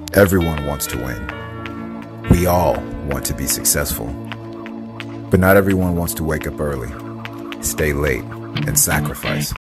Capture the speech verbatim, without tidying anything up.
Everyone wants to win. We all want to be successful. But not everyone wants to wake up early, stay late, and sacrifice.